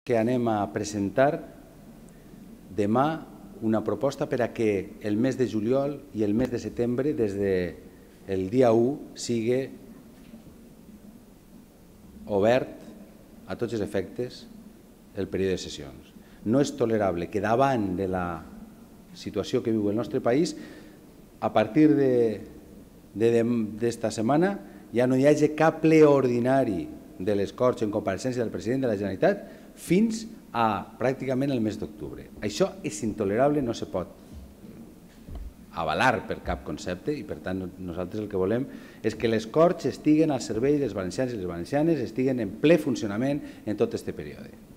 que anem a presentar demà una proposta per a que el mes de juliol i el mes de setembre, des del dia 1, sigui obert a tots els efectes el període de sessions. No és tolerable que davant de la situació que viu el nostre país, a partir d'esta setmana ja no hi hagi cap ple ordinari de les Corts en compareixença del president de la Generalitat fins a pràcticament el mes d'octubre. Això és intolerable, no se pot avalar per cap concepte i per tant nosaltres el que volem és que les Corts estiguen al servei dels valencians i les valencianes, estiguen en ple funcionament en tot aquest període.